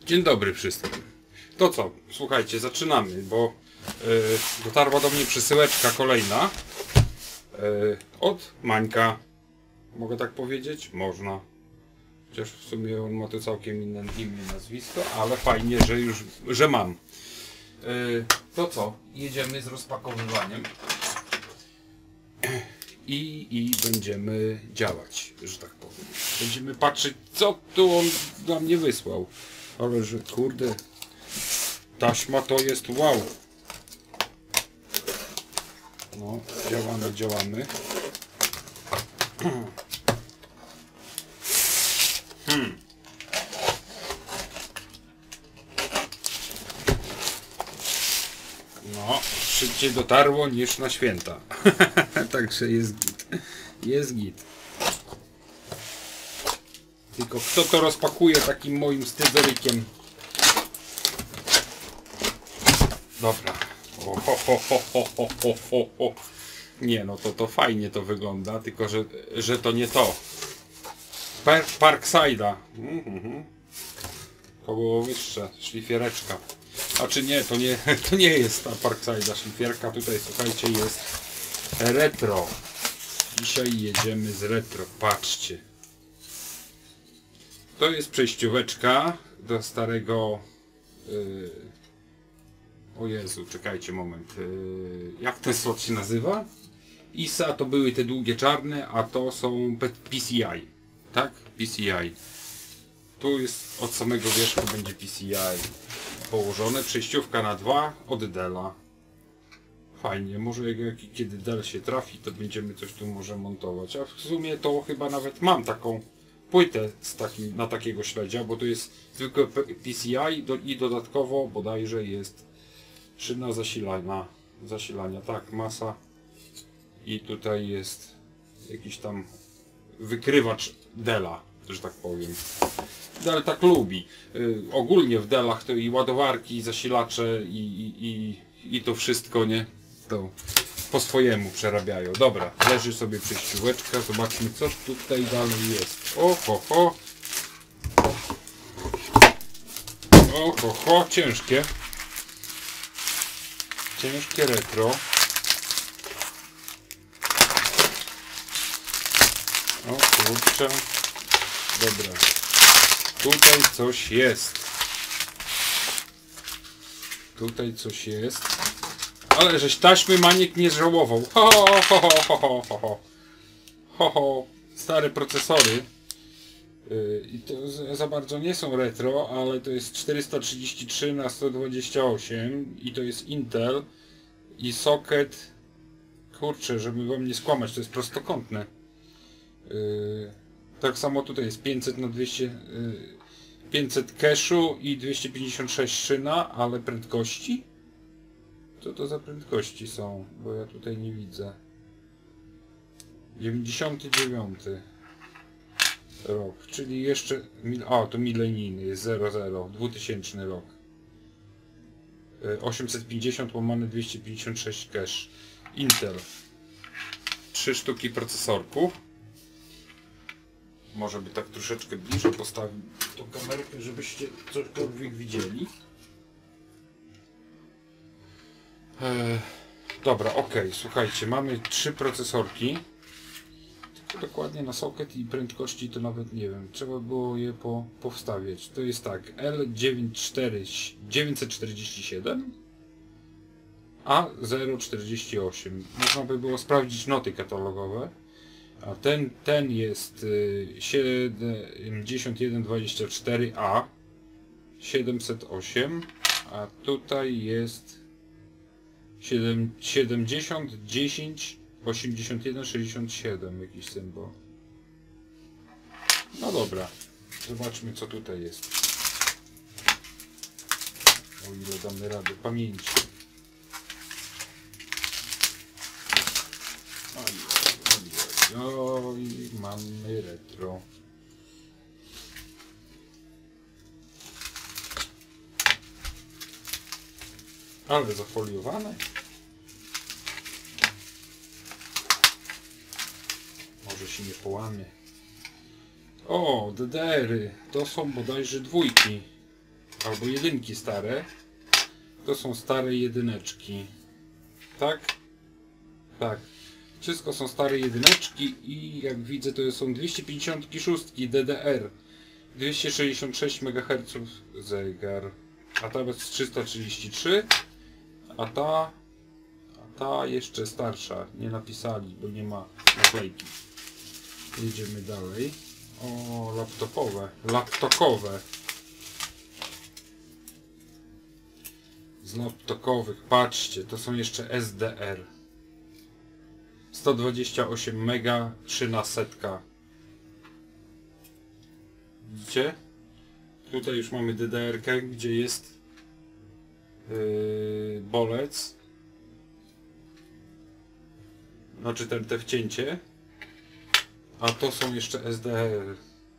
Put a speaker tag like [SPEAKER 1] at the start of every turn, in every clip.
[SPEAKER 1] Dzień dobry wszystkim. To co? Słuchajcie, zaczynamy, bo dotarła do mnie przesyłeczka kolejna od Mańka. Mogę tak powiedzieć? Można. Chociaż w sumie on ma to całkiem inne imię i nazwisko, ale fajnie, że mam. To co? Jedziemy z rozpakowywaniem i będziemy działać, że tak powiem. Będziemy patrzeć, co tu on dla mnie wysłał. Ale że kurde, taśma to jest wow. No, działamy. No, szybciej dotarło niż na święta. Także jest git. Jest git. Tylko kto to rozpakuje takim moim scyzorykiem? Dobra. Nie, no to fajnie to wygląda, tylko że to nie to. Parkside'a. Koło wyższe, szlifiereczka. A czy nie, to nie jest ta Parkside'a szlifierka. Tutaj słuchajcie, jest retro. Dzisiaj jedziemy z retro. Patrzcie. To jest przejścióweczka do starego... O Jezu, czekajcie moment. Jak ten slot się nazywa? ISA to były te długie czarne, a to są PCI. Tak? PCI. Tu jest od samego wierzchu będzie PCI położone. Przejściówka na 2 od Della. Fajnie, może kiedy Dell się trafi, to będziemy coś tu może montować. A w sumie to chyba nawet mam taką płytę na takiego śledzia, bo to jest zwykłe PCI i dodatkowo bodajże jest szyna zasilania, tak, masa i tutaj jest jakiś tam wykrywacz Della, że tak powiem. Dell tak lubi. Ogólnie w Dellach to i ładowarki, i zasilacze i to wszystko, nie? To po swojemu przerabiają. Dobra, leży sobie przejścióweczka, zobaczmy co tutaj dalej jest. Oho, ciężkie. Ciężkie retro. O kurczę. Dobra. Tutaj coś jest. Ale żeś taśmy Maniek nie żałował. Ho. Stare procesory. I to za bardzo nie są retro, ale to jest 433 na 128 i to jest Intel i socket, kurczę, żeby wam nie skłamać, to jest prostokątne. Tak samo tutaj jest 500 na 200, 500 cache'u i 256 szyna, ale prędkości? Co to za prędkości są? Bo ja tutaj nie widzę. 99 rok, czyli jeszcze... to milenijny jest 00, 2000 rok. 850 łamane 256 cache. Intel. 3 sztuki procesorków. Może by tak troszeczkę bliżej postawił tą kamerkę, żebyście cokolwiek widzieli. Dobra, ok, słuchajcie, mamy 3 procesorki. Dokładnie na socket i prędkości to nawet nie wiem, trzeba było je powstawiać. To jest tak, L947 a 048. Można by było sprawdzić noty katalogowe. A ten jest 7124A 708, a tutaj jest 7010 8167 jakiś symbol. No dobra, zobaczmy co tutaj jest. O ile damy radę pamięci. Oj, mamy retro. Ale zafoliowane. Może się nie połamie. O, DDR-y. To są bodajże dwójki. albo jedynki stare. To są stare jedyneczki. Tak? Tak. Wszystko są stare jedyneczki i jak widzę to są 256 DDR. 266 MHz zegar. A ta jest 333. A ta jeszcze starsza. Nie napisali, bo nie ma naklejki. Jedziemy dalej. O, laptopowe. Laptopowe. Z laptopowych. Patrzcie, to są jeszcze SDR. 128 mega, 1300. Widzicie? Tutaj już mamy DDR-kę, gdzie jest bolec. Znaczy te wcięcie. A to są jeszcze SDR.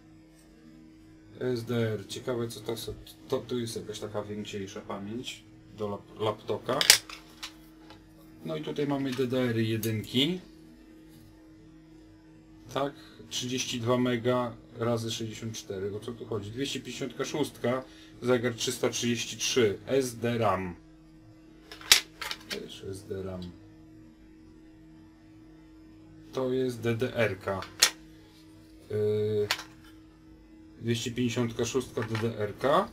[SPEAKER 1] SDR. Ciekawe co to są. Tu jest jakaś taka większa pamięć do laptopa. No i tutaj mamy DDR jedynki. Tak, 32 mega razy 64. O co tu chodzi? 256, zegar 333, SDRAM. Też SDRAM. To jest DDR-ka. 256 DDR-ka.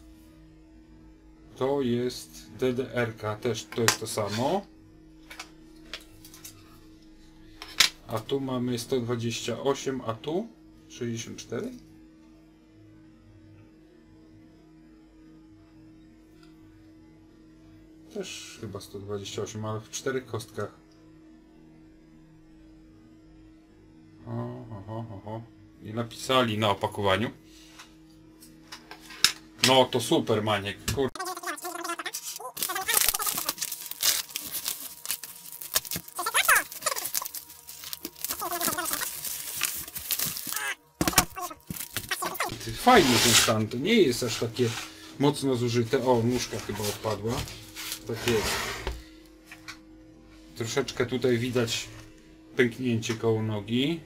[SPEAKER 1] To jest DDR-ka, też to jest to samo. A tu mamy 128, a tu 64. Też chyba 128, ale w 4 kostkach. Oho. Nie napisali na opakowaniu. No to super, Maniek. Kur... Fajny ten stan, to nie jest aż takie mocno zużyte. O, nóżka chyba odpadła. Tak jest. Troszeczkę tutaj widać pęknięcie koło nogi.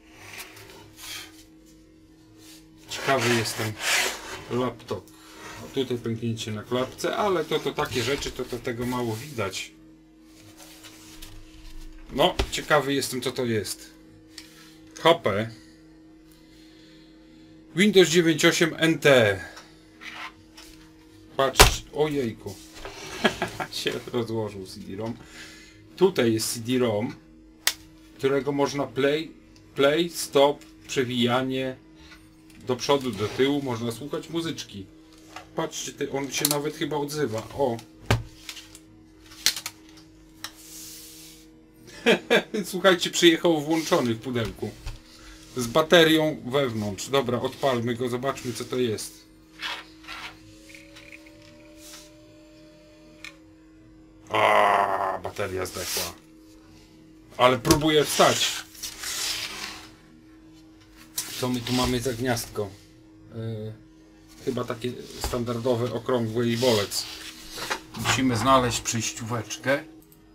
[SPEAKER 1] Ciekawy jestem laptop. O, tutaj pęknięcie na klapce, ale to takie rzeczy, to tego mało widać. No, ciekawy jestem co to jest. HP. Windows 9.8 NT. Patrz, ojejku. się rozłożył CD-ROM. Tutaj jest CD-ROM, którego można play, stop, przewijanie do przodu, do tyłu, można słuchać muzyczki. Patrzcie, on się nawet chyba odzywa. O! Słuchajcie, przyjechał włączony w pudełku. Z baterią wewnątrz. Dobra, odpalmy go, zobaczmy co to jest. A, bateria zdechła. Ale próbuję wstać. Co my tu mamy za gniazdko? Chyba takie standardowe, okrągłe i bolec. Musimy znaleźć przejścióweczkę.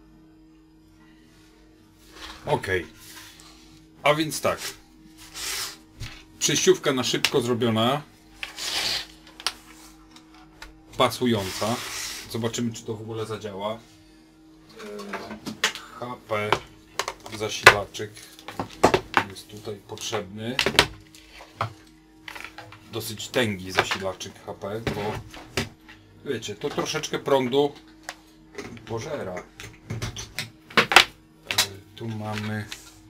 [SPEAKER 1] Ok. A więc tak. Przejściówka na szybko zrobiona. Pasująca. Zobaczymy czy to w ogóle zadziała. HP zasilaczek jest tutaj potrzebny. Dosyć tęgi zasilaczek HP, bo wiecie, to troszeczkę prądu pożera. Tu mamy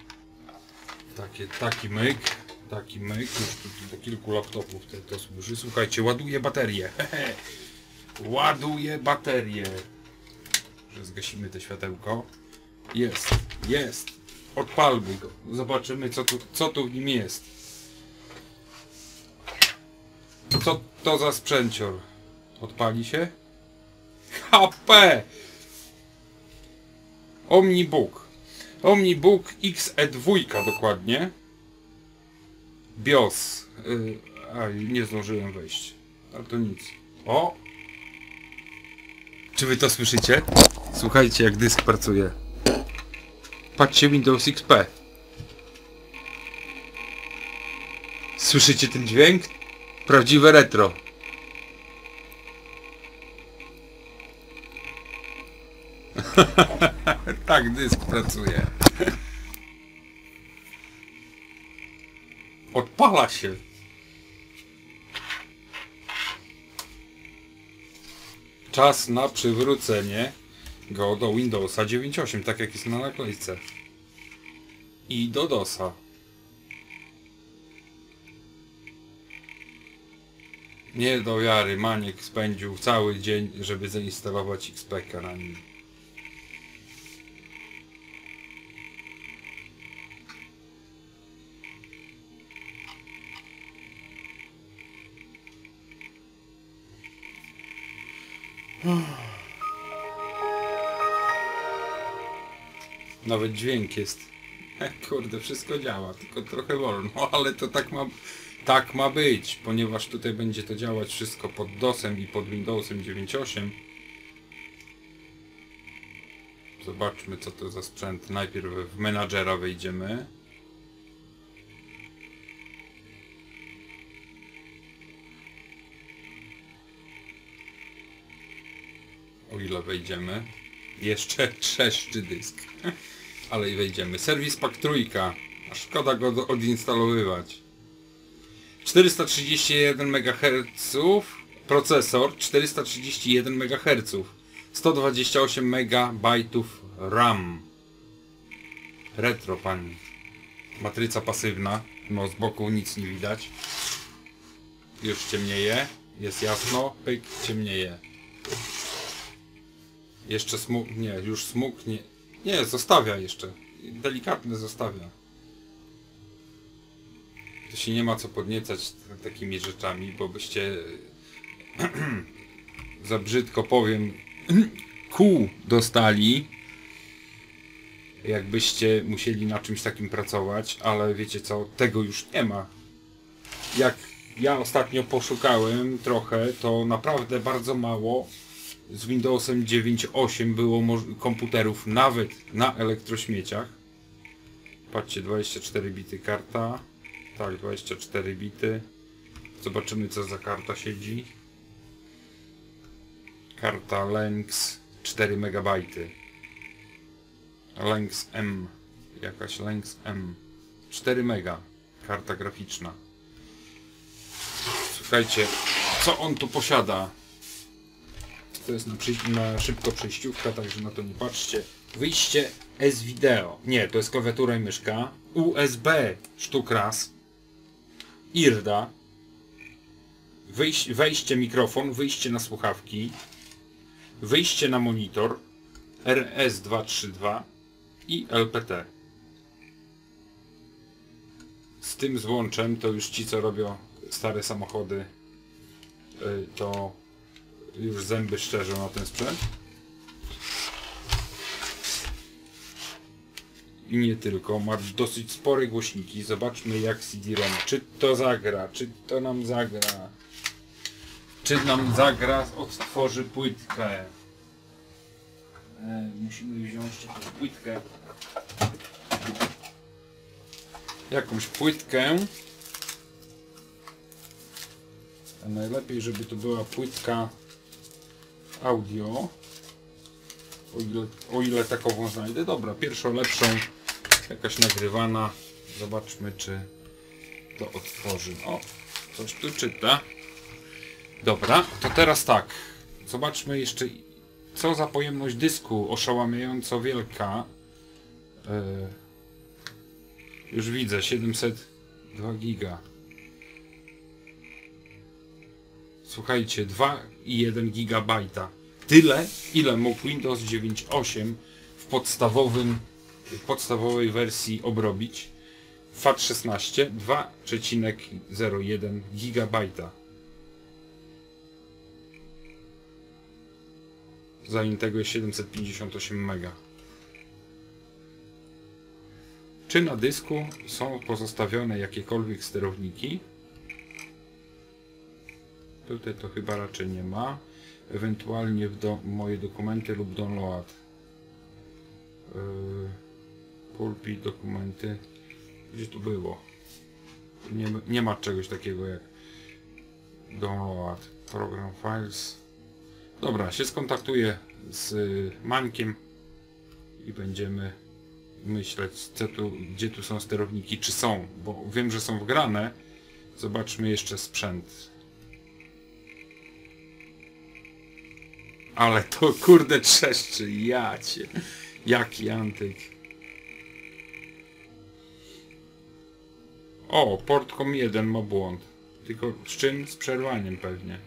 [SPEAKER 1] taki myk, już tu do kilku laptopów to służy. Słuchajcie, ładuje baterię. Ładuje baterię. Że zgasimy to światełko. Jest. Odpalmy go. Zobaczymy co tu w nim jest. Co to za sprzęcior? Odpali się? HP! Omnibook XE2 dokładnie. BIOS. Nie zdążyłem wejść. Ale to nic. O! Czy wy to słyszycie? Słuchajcie jak dysk pracuje. Patrzcie Windows XP. Słyszycie ten dźwięk? Prawdziwe retro. Tak dysk pracuje. Odpala się. Czas na przywrócenie go do Windowsa 9.8, tak jak jest na naklejce. I do DOSa. Nie do wiary, Maniek spędził cały dzień, żeby zainstalować XPK na nim. Nawet dźwięk jest. Kurde, wszystko działa, tylko trochę wolno, ale to tak ma być, ponieważ tutaj będzie to działać wszystko pod DOSem i pod Windowsem 9.8. Zobaczmy, co to za sprzęt. Najpierw w menadżera wejdziemy. O ile wejdziemy. Jeszcze trzeszczy dysk. Ale i wejdziemy. Service Pack 3. A szkoda go odinstalowywać. 431 MHz. Procesor 431 MHz. 128 MB RAM. Retro, pani. Matryca pasywna. No, z boku nic nie widać. Już ciemnieje. Jest jasno. Pyk, ciemnieje. Jeszcze smug... Nie, już smug nie... Nie, zostawia jeszcze. Delikatny zostawia. To się nie ma co podniecać takimi rzeczami, bo byście... za brzydko powiem... kół dostali. Jakbyście musieli na czymś takim pracować, ale wiecie co, tego już nie ma. Jak ja ostatnio poszukałem trochę, to naprawdę bardzo mało z Windowsem 9.8 było komputerów nawet na elektrośmieciach. Patrzcie, 24 bity karta. Tak, 24 bity. Zobaczymy, co za karta siedzi. Karta Lynx 4 MB. Lynx M. Jakaś Lynx M. 4 MB. Karta graficzna. Słuchajcie, co on tu posiada? To jest na szybko przejściówka, także na to nie patrzcie. Wyjście S-Video. Nie, to jest klawiatura i myszka. USB sztuk raz. IRDA. Wejście mikrofon, wyjście na słuchawki. Wyjście na monitor. RS232 i LPT. Z tym złączem to już ci, co robią stare samochody, to już zęby szczerzą na ten sprzęt. I nie tylko, ma dosyć spore głośniki. Zobaczmy, jak CD-ROM, czy to zagra, czy to nam zagra. Czy nam zagra, odtworzy płytkę. Musimy wziąć jakąś płytkę. Jakąś płytkę. A najlepiej, żeby to była płytka audio. O ile takową znajdę. Dobra, pierwszą lepszą. Jakaś nagrywana. Zobaczmy, czy to otworzy. O, coś tu czyta. Dobra, to teraz tak. Zobaczmy jeszcze, co za pojemność dysku. Oszałamiająco wielka. Już widzę, 702 giga. Słuchajcie, 2,1 gigabajta. Tyle, ile mógł Windows 9.8 w podstawowej wersji obrobić. FAT16 2,01 gigabajta. Zajętego jest 758 mega. Czy na dysku są pozostawione jakiekolwiek sterowniki? Tutaj to chyba raczej nie ma. Ewentualnie moje dokumenty lub download. Pulpit, dokumenty. Gdzie tu było? Nie ma czegoś takiego jak download. Program files. Dobra, się skontaktuję z Mańkiem. i będziemy myśleć, gdzie tu są sterowniki, czy są, bo wiem, że są wgrane. Zobaczmy jeszcze sprzęt. Ale to kurde trzeszczy, jacie. Jaki antyk. O, Portcom 1 ma błąd. Tylko z czym? Z przerwaniem pewnie.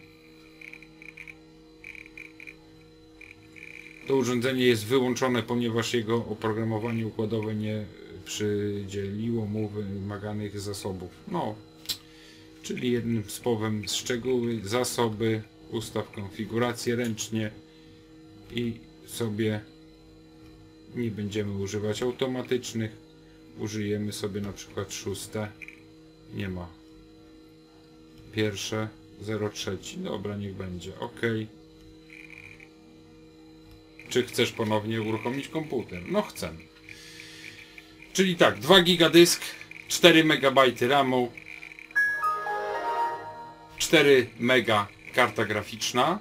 [SPEAKER 1] To urządzenie jest wyłączone, ponieważ jego oprogramowanie układowe nie przydzieliło mu wymaganych zasobów. No, czyli jednym słowem szczegóły, zasoby, ustaw konfigurację ręcznie i sobie nie będziemy używać automatycznych. Użyjemy sobie na przykład 6. Nie ma. Pierwsze 03. Dobra, niech będzie. OK. Czy chcesz ponownie uruchomić komputer? No chcę. Czyli tak, 2 giga dysk, 4 MB RAMu, 4 MB karta graficzna,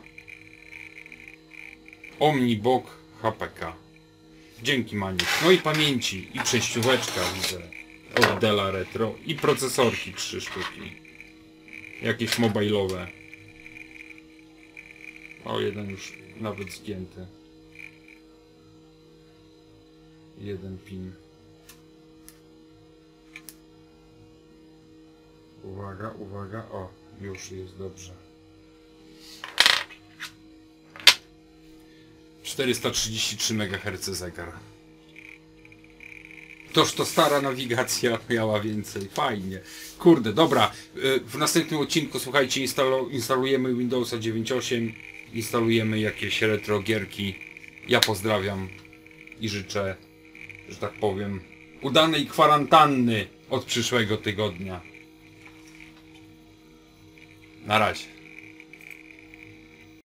[SPEAKER 1] OmniBook HPK. Dzięki Maniek. No i pamięci, i przejścióweczka widzę od Della Retro, i procesorki 3 sztuki. Jakieś mobilowe. O, jeden już nawet zgięty. Jeden pin. Uwaga, uwaga. O, już jest dobrze. 433 MHz zegar. Toż to stara nawigacja miała więcej. Fajnie. Kurde, dobra. W następnym odcinku, słuchajcie, instalujemy Windowsa 9.8. Instalujemy jakieś retro gierki. Ja pozdrawiam i życzę, że tak powiem, udanej kwarantanny od przyszłego tygodnia. Na razie.